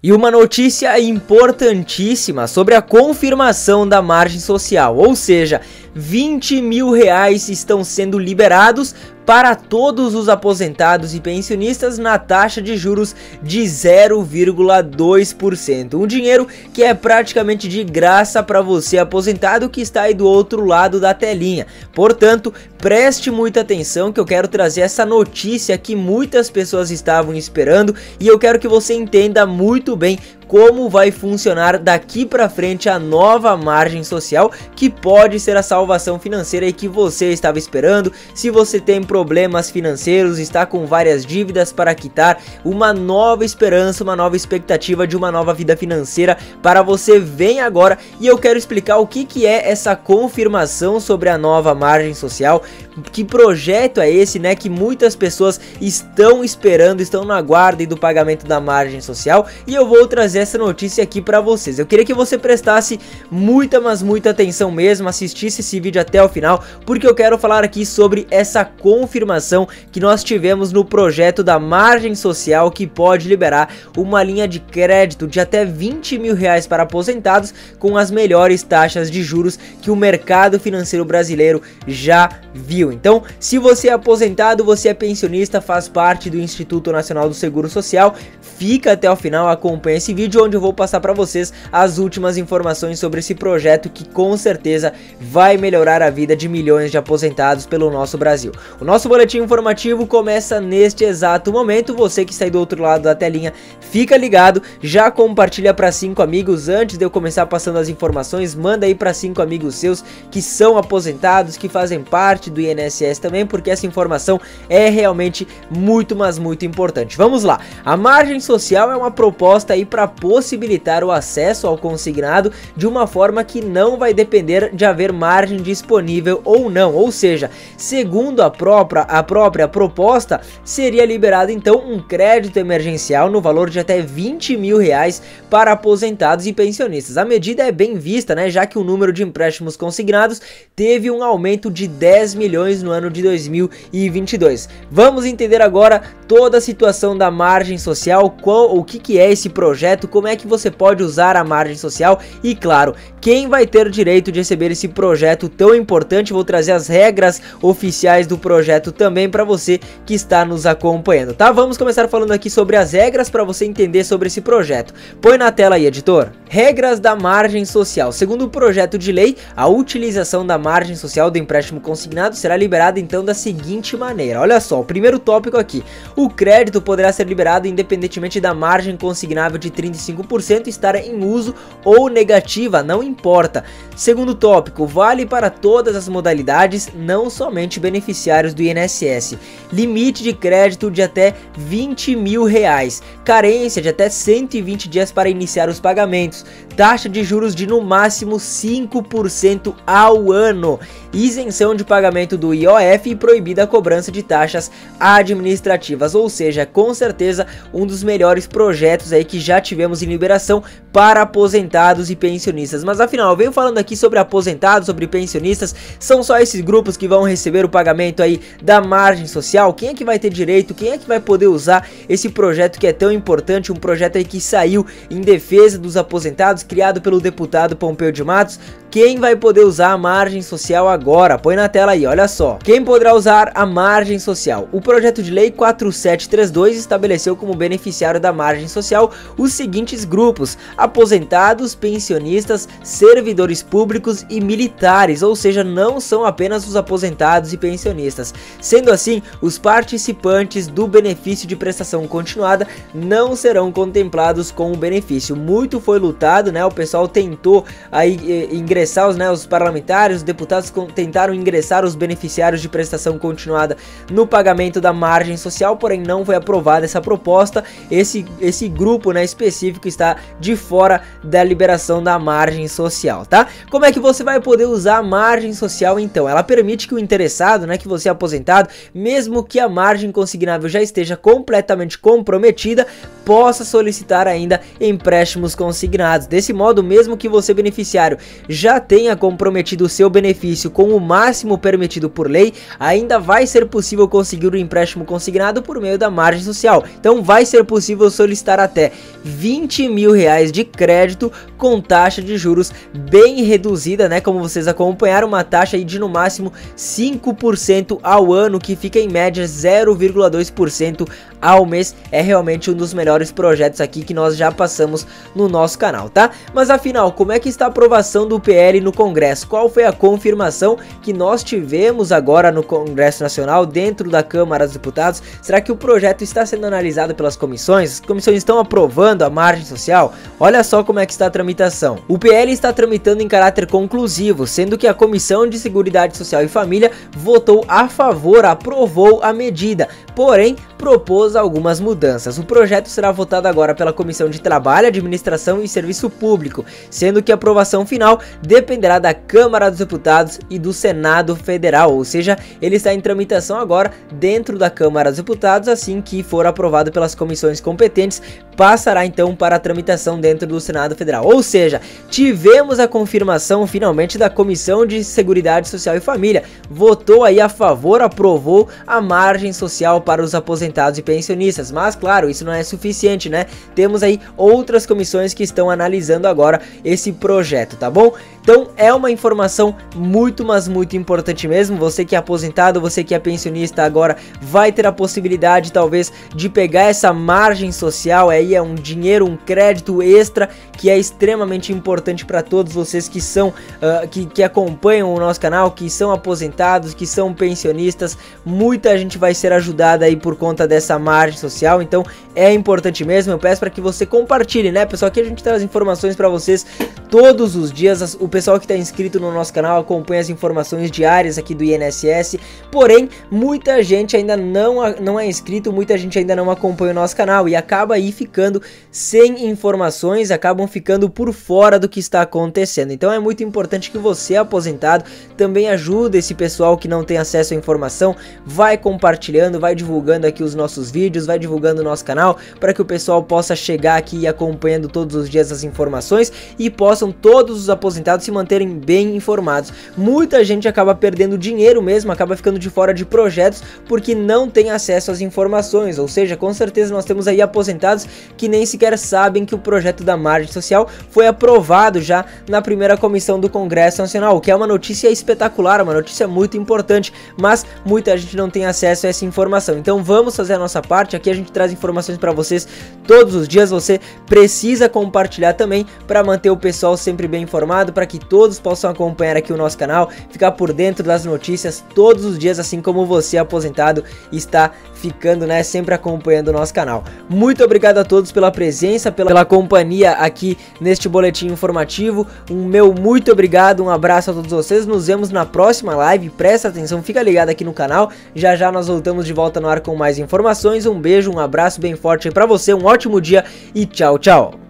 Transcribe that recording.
E uma notícia importantíssima sobre a confirmação da margem social, ou seja, R$20 mil estão sendo liberados para todos os aposentados e pensionistas na taxa de juros de 0,2%. Um dinheiro que é praticamente de graça para você aposentado que está aí do outro lado da telinha. Portanto, preste muita atenção que eu quero trazer essa notícia que muitas pessoas estavam esperando e eu quero que você entenda muito bem como vai funcionar daqui para frente a nova margem social, que pode ser a salvação financeira e que você estava esperando. Se você tem problemas financeiros, está com várias dívidas para quitar, uma nova esperança, uma nova expectativa de uma nova vida financeira para você vem agora, e eu quero explicar o que é essa confirmação sobre a nova margem social. Que projeto é esse, né, que muitas pessoas estão esperando, estão na guarda do pagamento da margem social, e eu vou trazer essa notícia aqui para vocês. Eu queria que você prestasse muita, mas muita atenção mesmo, assistisse esse vídeo até o final, porque eu quero falar aqui sobre essa confirmação que nós tivemos no projeto da margem social, que pode liberar uma linha de crédito de até R$20 mil para aposentados com as melhores taxas de juros que o mercado financeiro brasileiro já viu. Então, se você é aposentado, você é pensionista, faz parte do Instituto Nacional do Seguro Social, fica até o final, acompanha esse vídeo onde eu vou passar para vocês as últimas informações sobre esse projeto que com certeza vai melhorar a vida de milhões de aposentados pelo nosso Brasil. O nosso boletim informativo começa neste exato momento. Você que está aí do outro lado da telinha, fica ligado, já compartilha para 5 amigos antes de eu começar passando as informações. Manda aí para 5 amigos seus que são aposentados, que fazem parte do INSS também, porque essa informação é realmente muito, mas muito importante. Vamos lá. A margem social é uma proposta aí para possibilitar o acesso ao consignado de uma forma que não vai depender de haver margem disponível ou não, ou seja, segundo a própria proposta, seria liberado então um crédito emergencial no valor de até R$20 mil para aposentados e pensionistas. A medida é bem vista, né, já que o número de empréstimos consignados teve um aumento de 10 milhões no ano de 2022. Vamos entender agora toda a situação da margem social, o que é esse projeto, como é que você pode usar a margem social e, claro, quem vai ter direito de receber esse projeto tão importante. Vou trazer as regras oficiais do projeto também para você que está nos acompanhando, tá? Vamos começar falando aqui sobre as regras para você entender sobre esse projeto. Põe na tela aí, editor. Regras da margem social. Segundo o projeto de lei, a utilização da margem social do empréstimo consignado será liberada então da seguinte maneira. Olha só, o primeiro tópico aqui. O crédito poderá ser liberado independentemente da margem consignável de 35% estar em uso ou negativa, não importa. Segundo tópico, vale para todas as modalidades, não somente beneficiários do INSS. Limite de crédito de até R$20 mil. Carência de até 120 dias para iniciar os pagamentos. Taxa de juros de no máximo 5% ao ano. Isenção de pagamento do IOF e proibida a cobrança de taxas administrativas, ou seja, com certeza um dos melhores projetos aí que já tivemos em liberação para aposentados e pensionistas. Mas afinal, eu venho falando aqui sobre aposentados, sobre pensionistas, são só esses grupos que vão receber o pagamento aí da margem social? Quem é que vai ter direito? Quem é que vai poder usar esse projeto que é tão importante, um projeto aí que saiu em defesa dos aposentados, criado pelo deputado Pompeu de Matos? Quem vai poder usar a margem social agora? Põe na tela aí, olha só. Quem poderá usar a margem social? O projeto de lei 4732 estabeleceu como beneficiário da margem social os seguintes grupos: aposentados, pensionistas, servidores públicos e militares, ou seja, não são apenas os aposentados e pensionistas. Sendo assim, os participantes do benefício de prestação continuada não serão contemplados com o benefício. Muito foi lutado, né? O pessoal tentou aí ingressar, os parlamentares, os deputados tentaram ingressar os beneficiários de prestação continuada no pagamento da margem social, porém não foi aprovada essa proposta. Esse grupo, né, específico está de fora da liberação da margem social, tá? Como é que você vai poder usar a margem social então? Ela permite que o interessado, né, que você é aposentado, mesmo que a margem consignável já esteja completamente comprometida, possa solicitar ainda empréstimos consignados. Desse modo, mesmo que você beneficiário já tenha comprometido o seu benefício com o máximo permitido permitido por lei, ainda vai ser possível conseguir o empréstimo consignado por meio da margem social. Então vai ser possível solicitar até R$20.000 de crédito com taxa de juros bem reduzida, né? Como vocês acompanharam, uma taxa aí de no máximo 5% ao ano, que fica em média 0,2% ao mês. É realmente um dos melhores projetos aqui que nós já passamos no nosso canal, tá? Mas afinal, como é que está a aprovação do PL no Congresso? Qual foi a confirmação que nós tivemos agora no Congresso Nacional, dentro da Câmara dos Deputados? Será que o projeto está sendo analisado pelas comissões? As comissões estão aprovando a margem social? Olha só como é que está a tramitação. O PL está tramitando em caráter conclusivo, sendo que a Comissão de Seguridade Social e Família votou a favor, aprovou a medida, porém propôs algumas mudanças. O projeto será votado agora pela Comissão de Trabalho, Administração e Serviço Público, sendo que a aprovação final dependerá da Câmara dos Deputados e do Senado Federal, ou seja, ele está em tramitação agora dentro da Câmara dos Deputados. Assim que for aprovado pelas comissões competentes, passará então para a tramitação dentro do Senado Federal. Ou seja, tivemos a confirmação finalmente da Comissão de Seguridade Social e Família, votou aí a favor, aprovou a margem social para os aposentados e pensionistas. Mas claro, isso não é suficiente, né? Temos aí outras comissões que estão analisando agora esse projeto, tá bom? Então é uma informação muito, mas muito importante mesmo. Você que é aposentado, você que é pensionista, agora vai ter a possibilidade talvez de pegar essa margem social. Aí é um dinheiro, um crédito extra que é extremamente importante para todos vocês que são que acompanham o nosso canal, que são aposentados, que são pensionistas. Muita gente vai ser ajudada aí por conta dessa margem social, então é importante mesmo. Eu peço para que você compartilhe, né, pessoal? Aqui a gente traz informações para vocês todos os dias. O pessoal que está inscrito no nosso canal acompanha as informações diárias aqui do INSS, porém muita gente ainda não é inscrito, muita gente ainda não acompanha o nosso canal e acaba aí ficando sem informações, acabam ficando por fora do que está acontecendo. Então é muito importante que você, aposentado, também ajude esse pessoal que não tem acesso à informação. Vai compartilhando, vai divulgando aqui os nossos vídeos, vai divulgando o nosso canal, para que o pessoal possa chegar aqui e acompanhando todos os dias as informações e possam todos os aposentados se manterem bem informados. Muita gente acaba perdendo dinheiro mesmo, acaba ficando de fora de projetos porque não tem acesso às informações. Ou seja, com certeza nós temos aí aposentados que nem sequer sabem que o projeto da margem social foi aprovado já na primeira comissão do Congresso Nacional, o que é uma notícia espetacular, uma notícia muito importante, mas muita gente não tem acesso a essa informação. Então vamos fazer a nossa parte. Aqui a gente traz informações para vocês todos os dias. Você precisa compartilhar também para manter o pessoal sempre bem informado, para que todos possam acompanhar aqui o nosso canal, ficar por dentro das notícias todos os dias, assim como você, aposentado, está ficando, né, sempre acompanhando o nosso canal. Muito obrigado a todos pela presença, pela companhia aqui neste boletim informativo. Um meu muito obrigado, um abraço a todos vocês. Nos vemos na próxima live. Presta atenção, fica ligado aqui no canal. Já já nós voltamos de volta no ar com mais informações. Um beijo, um abraço bem forte aí pra você, um ótimo dia e tchau, tchau.